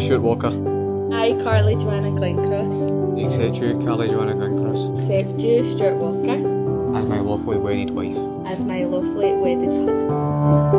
Stuart Walker. I, Carly Joanna Glencross, Accept you, Carly Joanna Glencross, accept you, Stuart Walker, as my lawfully wedded wife. as my lawfully wedded husband.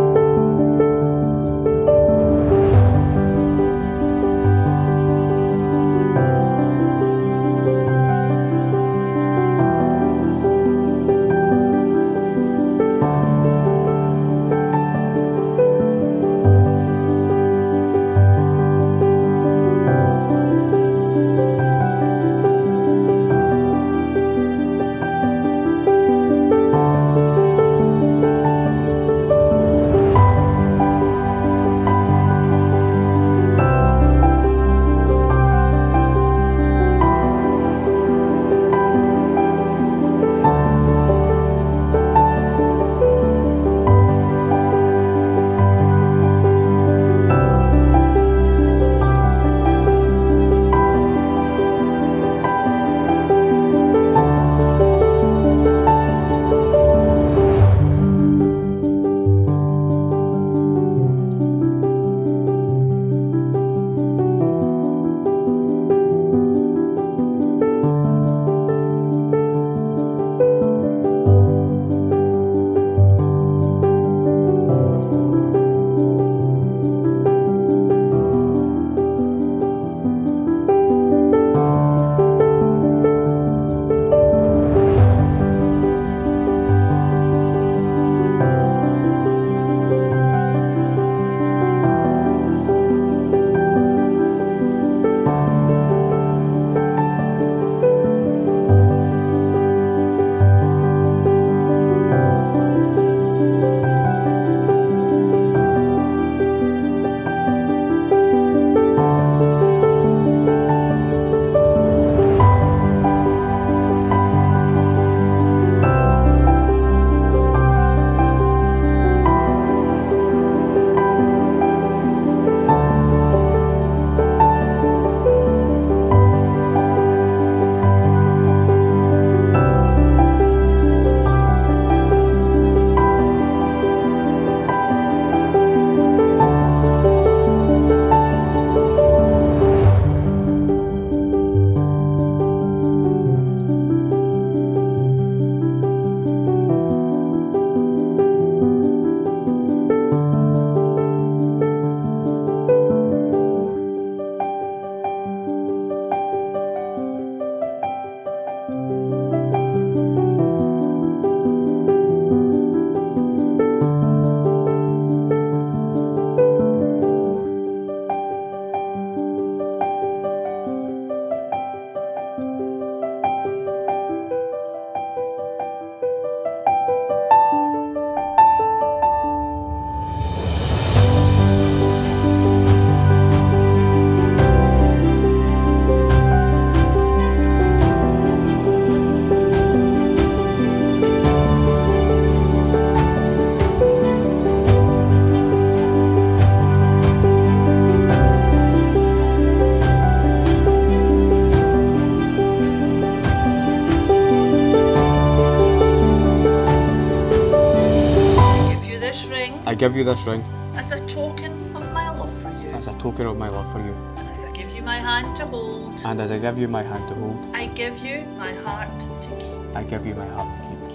I give you this ring as a token of my love for you. as a token of my love for you. And as I give you my hand to hold, And as I give you my hand to hold, I give you my heart to keep. I give you my heart to keep.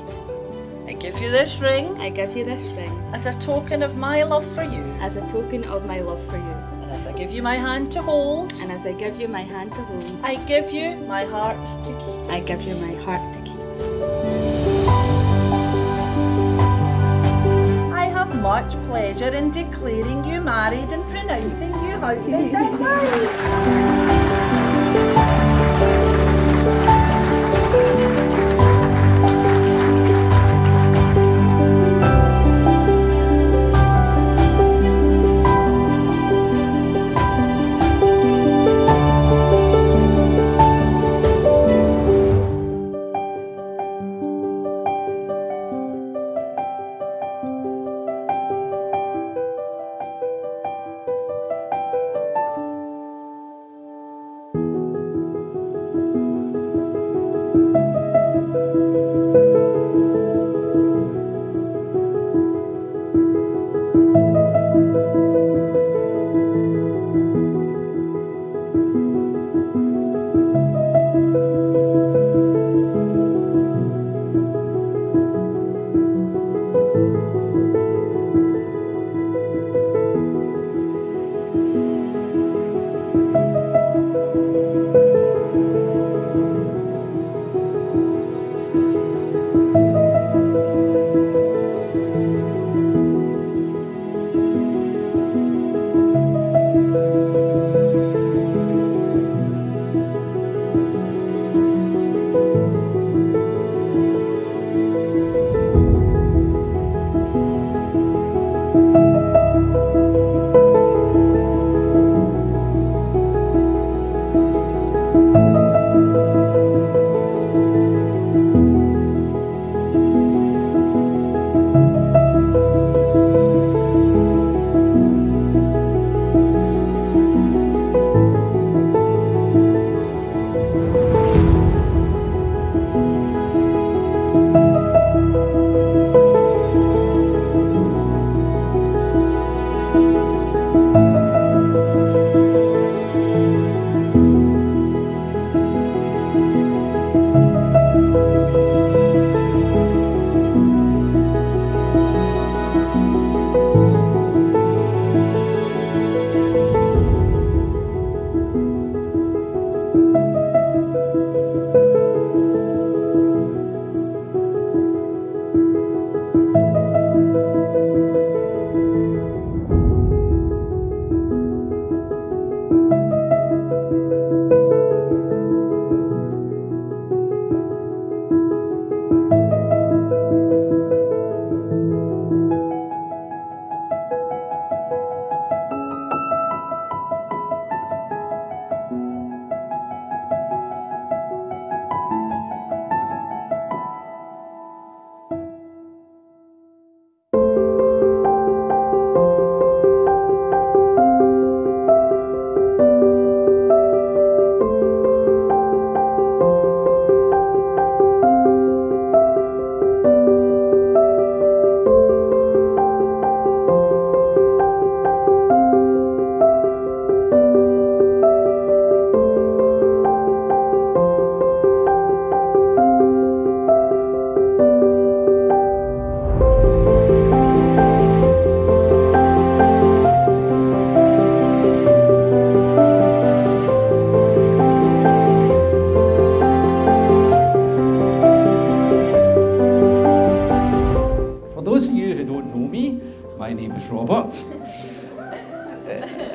I give you this ring I give you this ring as a token of my love for you. as a token of my love for you. And as I give you my hand to hold, And as I give you my hand to hold, I give you my heart to keep. I give you my heart to keep. I have much pleasure in declaring you married and pronouncing you husband and wife.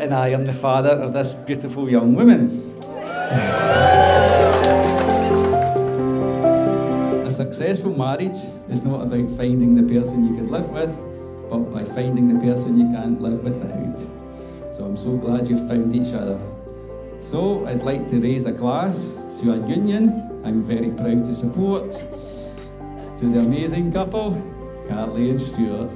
and I am the father of this beautiful young woman. A successful marriage is not about finding the person you can live with, but by finding the person you can't live without. So I'm so glad you've found each other. So I'd like to raise a glass to a union I'm very proud to support, to the amazing couple, Carly and Stuart.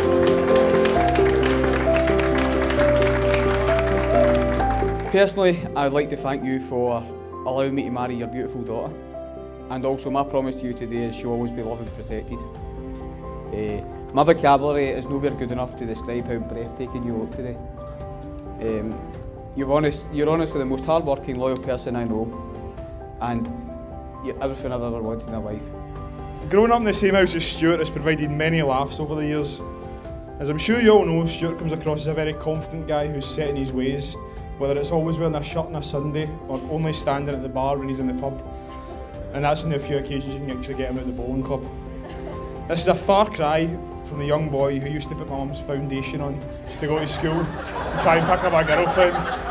Personally, I'd like to thank you for allowing me to marry your beautiful daughter. And also my promise to you today is she'll always be loved and protected. My vocabulary is nowhere good enough to describe how breathtaking you look today. You're honestly the most hard-working, loyal person I know, and you're everything I've ever wanted in a wife. Growing up in the same house as Stuart has provided many laughs over the years. As I'm sure you all know, Stuart comes across as a very confident guy who's set in his ways, whether it's always wearing a shirt on a Sunday or only standing at the bar when he's in the pub. And that's on the few occasions you can actually get him out of the bowling club. This is a far cry from the young boy who used to put my mum's foundation on to go to school, to try and pick up a girlfriend.